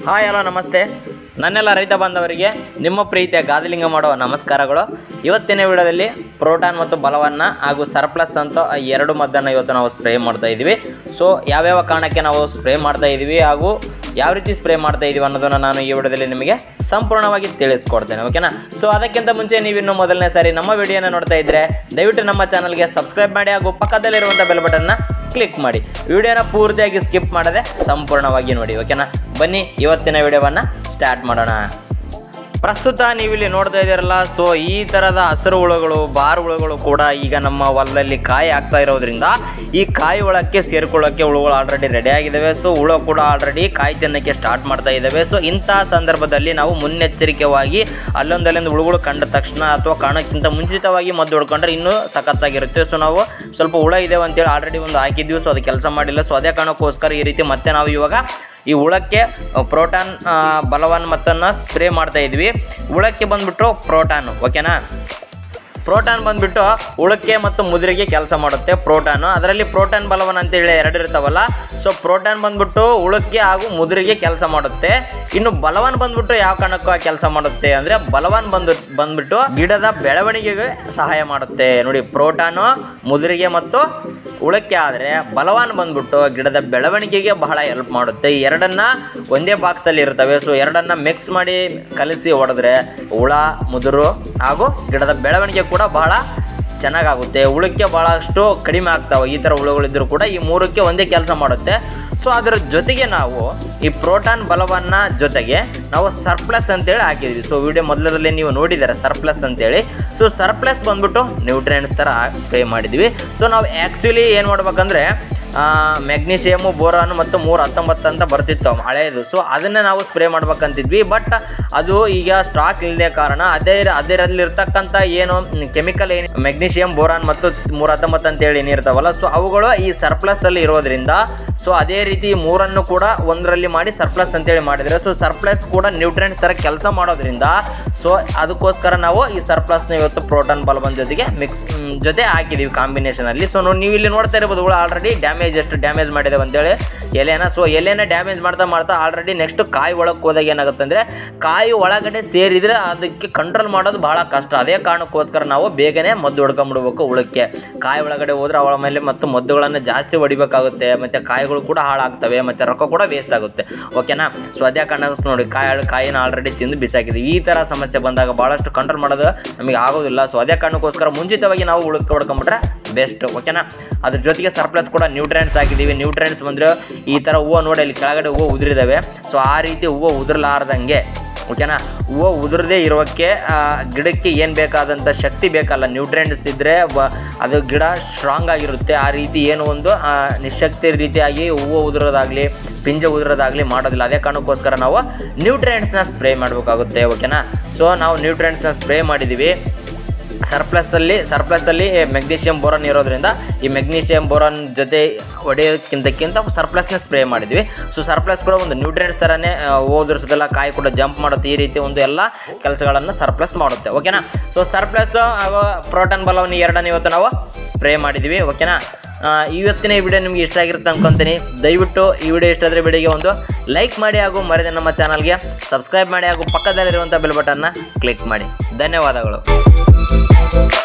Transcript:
Hi hello ನಮಸ್ತೆ ನನ್ನೆಲ್ಲ ರೈತ ಬಾಂಧವರಿಗೆ ನಿಮ್ಮ ಪ್ರೀತಿಯ ಗಾದಿಲಿಂಗ ಮಾಡುವ ನಮಸ್ಕಾರಗಳು. ಇವತ್ತಿನ ವಿಡಿಯೋದಲ್ಲಿ ಪ್ರೋಟಾನ್ ಮತ್ತು ಬಲವನ್ನು ಹಾಗೂ ಸರ್ಪ್ಲಸ್ ಅಂತ ಎರಡು ಮದ್ದನ್ನು ಇವತ್ತು ನಾವು ಸ್ಪ್ರೇ ಮಾಡ್ತಾ ಇದ್ದೀವಿ. ಸೊ ಯಾವ್ಯಾವ ಕಾರಣಕ್ಕೆ ನಾವು ಸ್ಪ್ರೇ ಮಾಡ್ತಾ ಇದ್ದೀವಿ ಹಾಗೂ ಯಾವ ರೀತಿ ಸ್ಪ್ರೇ ಮಾಡ್ತಾ ಇದ್ದೀವಿ ಅನ್ನೋದನ್ನು ನಾನು ಈ ವಿಡಿಯೋದಲ್ಲಿ ನಿಮಗೆ ಸಂಪೂರ್ಣವಾಗಿ ತಿಳಿಸ್ಕೊಡ್ತೇನೆ, ಓಕೆನಾ. ಸೊ ಅದಕ್ಕಿಂತ ಮುಂಚೆ ನೀವಿನ್ನು ಮೊದಲನೇ ಸಾರಿ ನಮ್ಮ ವಿಡಿಯೋನ ನೋಡ್ತಾ ಇದ್ದರೆ ದಯವಿಟ್ಟು ನಮ್ಮ ಚಾನಲ್ಗೆ ಸಬ್ಸ್ಕ್ರೈಬ್ ಮಾಡಿ ಹಾಗೂ ಪಕ್ಕದಲ್ಲಿರುವಂಥ ಬೆಲ್ ಬಟನ್ನ ಕ್ಲಿಕ್ ಮಾಡಿ. ವಿಡಿಯೋನ ಪೂರ್ತಿಯಾಗಿ ಸ್ಕಿಪ್ ಮಾಡದೆ ಸಂಪೂರ್ಣವಾಗಿ ನೋಡಿ, ಓಕೆನಾ. ಬನ್ನಿ ಇವತ್ತಿನ ವಿಡಿಯೋವನ್ನು ಸ್ಟಾರ್ಟ್ ಮಾಡೋಣ. ಪ್ರಸ್ತುತ ನೀವಿಲ್ಲಿ ನೋಡ್ತಾ ಇದ್ದೀರಲ್ಲ, ಸೊ ಈ ಥರದ ಹಸಿರು ಹುಳುಗಳು, ಬಾರ್ ಹುಳುಗಳು ಕೂಡ ಈಗ ನಮ್ಮ ಹೊಲದಲ್ಲಿ ಕಾಯಿ ಆಗ್ತಾ ಇರೋದ್ರಿಂದ ಈ ಕಾಯಿ ಒಳಕ್ಕೆ ಸೇರ್ಕೊಳ್ಳೋಕ್ಕೆ ಹುಳುಗಳು ಆಲ್ರೆಡಿ ರೆಡಿ ಆಗಿದ್ದಾವೆ. ಸೊ ಹುಳು ಕೂಡ ಆಲ್ರೆಡಿ ಕಾಯಿ ತಿನ್ನೋಕ್ಕೆ ಸ್ಟಾರ್ಟ್ ಮಾಡ್ತಾ ಇದ್ದಾವೆ. ಸೊ ಇಂತಹ ಸಂದರ್ಭದಲ್ಲಿ ನಾವು ಮುನ್ನೆಚ್ಚರಿಕೆಯಾಗಿ ಅಲ್ಲೊಂದಲ್ಲಿಂದ ಹುಳುಗಳು ಕಂಡ ತಕ್ಷಣ ಅಥವಾ ಕಾರಣಕ್ಕಿಂತ ಮುಂಚಿತವಾಗಿ ಮದ್ದು ಹೊಡ್ಕೊಂಡ್ರೆ ಇನ್ನೂ ಸಖತ್ತಾಗಿರುತ್ತೆ. ಸೊ ನಾವು ಸ್ವಲ್ಪ ಹುಳ ಇದ್ದೇವೆ ಅಂತೇಳಿ ಆಲ್ರೆಡಿ ಒಂದು ಹಾಕಿದ್ವಿ, ಸೊ ಅದು ಕೆಲಸ ಮಾಡಿಲ್ಲ. ಸೊ ಅದೇ ಕಾರಣಕ್ಕೋಸ್ಕರ ಈ ರೀತಿ ಮತ್ತೆ ನಾವು ಇವಾಗ ಈ ಹುಳಕ್ಕೆ ಪ್ರೋಟಾನ್ ಬಲವನ್ನು ಮತ್ತನ್ನು ಸ್ಪ್ರೇ ಮಾಡ್ತಾ ಇದ್ವಿ. ಹುಳಕ್ಕೆ ಬಂದ್ಬಿಟ್ಟು ಪ್ರೋಟಾನು, ಓಕೆನಾ. ಪ್ರೋಟಾನ್ ಬಂದ್ಬಿಟ್ಟು ಹುಳಕ್ಕೆ ಮತ್ತು ಮುದುರಿಗೆ ಕೆಲಸ ಮಾಡುತ್ತೆ ಪ್ರೋಟಾನು. ಅದರಲ್ಲಿ ಪ್ರೋಟಾನ್ ಬಲವನ್ ಅಂತೇಳಿ ಎರಡು ಇರ್ತಾವಲ್ಲ, ಸೊ ಪ್ರೋಟಾನ್ ಬಂದ್ಬಿಟ್ಟು ಹುಳಕ್ಕೆ ಹಾಗೂ ಮುದುರಿಗೆ ಕೆಲಸ ಮಾಡುತ್ತೆ. ಇನ್ನು ಬಲವನ್ ಬಂದ್ಬಿಟ್ಟು ಯಾವ ಕಾರಣಕ್ಕೂ ಕೆಲಸ ಮಾಡುತ್ತೆ ಅಂದರೆ ಬಲವನ್ ಬಂದ್ಬಿಟ್ಟು ಗಿಡದ ಬೆಳವಣಿಗೆಗೆ ಸಹಾಯ ಮಾಡುತ್ತೆ. ನೋಡಿ, ಪ್ರೋಟಾನು ಮುದುರಿಗೆ ಮತ್ತು ಹುಳಕ್ಕೆ ಆದರೆ ಬಲವಾನ್ ಬಂದ್ಬಿಟ್ಟು ಗಿಡದ ಬೆಳವಣಿಗೆಗೆ ಬಹಳ ಹೆಲ್ಪ್ ಮಾಡುತ್ತೆ. ಈ ಎರಡನ್ನ ಒಂದೇ ಬಾಕ್ಸಲ್ಲಿ ಇರ್ತವೆ. ಸೊ ಎರಡನ್ನ ಮಿಕ್ಸ್ ಮಾಡಿ ಕಲಸಿ ಹೊಡೆದ್ರೆ ಹುಳ, ಮುದುರು ಹಾಗೂ ಗಿಡದ ಬೆಳವಣಿಗೆ ಕೂಡ ಬಹಳ ಚೆನ್ನಾಗಾಗುತ್ತೆ. ಹುಳಕ್ಕೆ ಬಹಳಷ್ಟು ಕಡಿಮೆ ಆಗ್ತಾವೆ. ಈ ಥರ ಹುಳುಗಳಿದ್ರೂ ಕೂಡ ಈ ಮೂರಕ್ಕೆ ಒಂದೇ ಕೆಲಸ ಮಾಡುತ್ತೆ. ಸೊ ಅದರ ಜೊತೆಗೆ ನಾವು ಈ ಪ್ರೋಟಾನ್ ಬಲವನ್ನು ಜೊತೆಗೆ ನಾವು ಸರ್ಪ್ಲಸ್ ಅಂತೇಳಿ ಹಾಕಿದ್ವಿ. ಸೊ ವಿಡಿಯೋ ಮೊದಲರಲ್ಲಿ ನೀವು ನೋಡಿದ್ದಾರೆ ಸರ್ಪ್ಲಸ್ ಅಂತೇಳಿ. ಸೊ ಸರ್ಪ್ಲಸ್ ಬಂದ್ಬಿಟ್ಟು ನ್ಯೂಟ್ರಿಯೆಂಟ್ಸ್ ಥರ ಸ್ಪ್ರೇ ಮಾಡಿದ್ವಿ. ಸೊ ನಾವು ಆ್ಯಕ್ಚುಲಿ ಏನು ಮಾಡ್ಬೇಕಂದ್ರೆ ಮೆಗ್ನೀಷಿಯಮು, ಬೋರಾನು ಮತ್ತು 319 ಅಂತ ಬರ್ತಿತ್ತು ಹಳೆಯದು. ಸೊ ಅದನ್ನು ನಾವು ಸ್ಪ್ರೇ ಮಾಡ್ಬೇಕಂತಿದ್ವಿ. ಬಟ್ ಅದು ಈಗ ಸ್ಟಾಕ್ ಇಲ್ಲದೆ ಕಾರಣ ಅದರಲ್ಲಿರ್ತಕ್ಕಂಥ ಏನು ಕೆಮಿಕಲ್ ಏನು ಮೆಗ್ನೀಷಿಯಮ್, ಬೋರಾನ್ ಮತ್ತು 319 ಅಂತೇಳಿ ಏನಿರ್ತಾವಲ್ಲ, ಸೊ ಅವುಗಳು ಈ ಸರ್ಪ್ಲಸ್ಸಲ್ಲಿ ಇರೋದ್ರಿಂದ ಸೊ ಅದೇ ರೀತಿ ಮೂರನ್ನು ಕೂಡ ಒಂದರಲ್ಲಿ ಮಾಡಿ ಸರ್ಪ್ಲಸ್ ಅಂತೇಳಿ ಮಾಡಿದರೆ ಸೊ ಸರ್ಪ್ಲಸ್ ಕೂಡ ನ್ಯೂಟ್ರಿಯೆಂಟ್ಸ್ ಥರ ಕೆಲಸ ಮಾಡೋದ್ರಿಂದ ಸೊ ಅದಕ್ಕೋಸ್ಕರ ನಾವು ಈ ಸರ್ಪ್ಲಸ್ನ ಇವತ್ತು ಪ್ರೋಟಾನ್ ಬಲವನ್ ಜೊತೆಗೆ ಜೊತೆ ಹಾಕಿದ್ದೀವಿ ಕಾಂಬಿನೇಷನಲ್ಲಿ. ಸೊ ನೀವು ಇಲ್ಲಿ ನೋಡ್ತಾ ಇರ್ಬೋದು ಹುಳು ಆಲ್ರೆಡಿ ಎಷ್ಟು ಡ್ಯಾಮೇಜ್ ಮಾಡಿದೆ ಅಂತೇಳಿ ಎಲೆನ. ಸೊ ಎಲೆನ ಡ್ಯಾಮೇಜ್ ಮಾಡ್ತಾ ಆಲ್ರೆಡಿ ನೆಕ್ಸ್ಟ್ ಕಾಯಿ ಒಳಗೆ ಹೋದಾಗ ಏನಾಗುತ್ತೆ ಅಂದರೆ ಕಾಯಿ ಒಳಗಡೆ ಸೇರಿದರೆ ಅದಕ್ಕೆ ಕಂಟ್ರೋಲ್ ಮಾಡೋದು ಬಹಳ ಕಷ್ಟ. ಅದೇ ಕಾರಣಕ್ಕೋಸ್ಕರ ನಾವು ಬೇಗನೆ ಮದ್ದು ಹೊಡ್ಕೊಂಬಿಡ್ಬೇಕು. ಹುಳಕ್ಕೆ ಕಾಯಿ ಒಳಗಡೆ ಹೋದ್ರೆ ಅವಳ ಮೇಲೆ ಮತ್ತು ಮದ್ದುಗಳನ್ನು ಜಾಸ್ತಿ ಹೊಡಿಬೇಕಾಗುತ್ತೆ, ಮತ್ತು ಕಾಯಿಗಳು ಕೂಡ ಹಾಳಾಗ್ತವೆ, ಮತ್ತು ರೊಕ್ಕ ಕೂಡ ವೇಸ್ಟ್ ಆಗುತ್ತೆ, ಓಕೆನಾ. ಸೊ ಅದೇ ಕಾರಣಕ್ಕೆ ನೋಡಿ ಕಾಯಿನ ಆಲ್ರೆಡಿ ತಿಂದು ಬಿಸಾಕಿದ್ವಿ. ಈ ಥರ ಸಮಸ್ಯೆ ಬಂದಾಗ ಭಾಳಷ್ಟು ಕಂಟ್ರೋಲ್ ಮಾಡೋದು ನಮಗೆ ಆಗೋದಿಲ್ಲ. ಸೊ ಅದೇ ಕಾರಣಕ್ಕೋಸ್ಕರ ಮುಂಚಿತವಾಗಿ ನಾವು ಹುಳಕ್ಕೆ ಹೊಡ್ಕೊಂಬಿಟ್ರೆ ಬೆಸ್ಟ್, ಓಕೆನಾ. ಅದ್ರ ಜೊತೆಗೆ ಸರ್ಪ್ಲಸ್ ಕೂಡ ನ್ಯೂಟ್ರಿಯೆಂಟ್ಸ್ ಹಾಕಿದ್ದೀವಿ. ನ್ಯೂಟ್ರಿಯೆಂಟ್ಸ್ ಬಂದರೆ ಈ ಥರ ಹೂವು ನೋಡಿ, ಅಲ್ಲಿ ಕೆಳಗಡೆ ಹೂವು ಉದುರಿದ್ದಾವೆ. ಸೊ ಆ ರೀತಿ ಹೂವು ಉದುರಲಾರ್ದಂಗೆ, ಓಕೆನಾ, ಹೂವು ಉದುರದೇ ಇರೋಕ್ಕೆ ಗಿಡಕ್ಕೆ ಏನು ಬೇಕಾದಂಥ ಶಕ್ತಿ ಬೇಕಲ್ಲ, ನ್ಯೂಟ್ರಿಯೆಂಟ್ಸ್ ಇದ್ದರೆ ಅದು ಗಿಡ ಸ್ಟ್ರಾಂಗ್ ಆಗಿರುತ್ತೆ. ಆ ರೀತಿ ಏನು ಒಂದು ನಿಶಕ್ತಿ ರೀತಿಯಾಗಿ ಹೂವು ಉದುರೋದಾಗಲಿ ಪಿಂಜ ಉದುರೋದಾಗಲಿ ಮಾಡೋದಿಲ್ಲ. ಅದೇ ಕಾರಣಕ್ಕೋಸ್ಕರ ನಾವು ನ್ಯೂಟ್ರಿಯೆಂಟ್ಸ್ನ ಸ್ಪ್ರೇ ಮಾಡಬೇಕಾಗುತ್ತೆ, ಓಕೆನಾ. ಸೊ ನಾವು ನ್ಯೂಟ್ರಿಯೆಂಟ್ಸ್ನ ಸ್ಪ್ರೇ ಮಾಡಿದ್ದೀವಿ. ಸರ್ಪ್ಲಸ್ಸಲ್ಲಿ ಮೆಗ್ನೀಷಿಯಮ್ ಬೋರಾನ್ ಇರೋದ್ರಿಂದ ಈ ಮೆಗ್ನೀಷಿಯಮ್ ಬೋರಾನ್ ಜೊತೆ ಹೊಡೆಯೋಕ್ಕಿಂತ ಸರ್ಪ್ಲಸ್ನ ಸ್ಪ್ರೇ ಮಾಡಿದ್ವಿ. ಸೊ ಸರ್ಪ್ಲಸ್ ಕೂಡ ಒಂದು ನ್ಯೂಟ್ರಿಯೆಂಟ್ಸ್ ಥರನೇ ಓದಿಸೋದೆಲ್ಲ, ಕಾಯಿ ಕೂಡ ಜಂಪ್ ಮಾಡುತ್ತೆ. ಈ ರೀತಿ ಒಂದು ಎಲ್ಲ ಕೆಲಸಗಳನ್ನು ಸರ್ಪ್ಲಸ್ ಮಾಡುತ್ತೆ, ಓಕೆನಾ. ಸೊ ಸರ್ಪ್ಲಸ್ ಹಾಗೂ ಪ್ರೋಟಾನ್ ಬಲವನ್ನು ಎರಡನೇ ಇವತ್ತು ನಾವು ಸ್ಪ್ರೇ ಮಾಡಿದ್ವಿ, ಓಕೆನಾ. ಇವತ್ತಿನ ಈ ವಿಡಿಯೋ ನಿಮಗೆ ಇಷ್ಟ ಆಗಿರುತ್ತೆ ಅನ್ಕೊತೀನಿ. ದಯವಿಟ್ಟು ಈ ವಿಡಿಯೋ ಇಷ್ಟ ಆದರೆ ವಿಡಿಯೋಗೆ ಒಂದು ಲೈಕ್ ಮಾಡಿ ಹಾಗೂ ಮರೆಯದೆ ನಮ್ಮ ಚಾನಲ್ಗೆ ಸಬ್ಸ್ಕ್ರೈಬ್ ಮಾಡಿ ಹಾಗೂ ಪಕ್ಕದಲ್ಲಿರುವಂಥ ಬೆಲ್ ಬಟನ್ನ ಕ್ಲಿಕ್ ಮಾಡಿ. ಧನ್ಯವಾದಗಳು.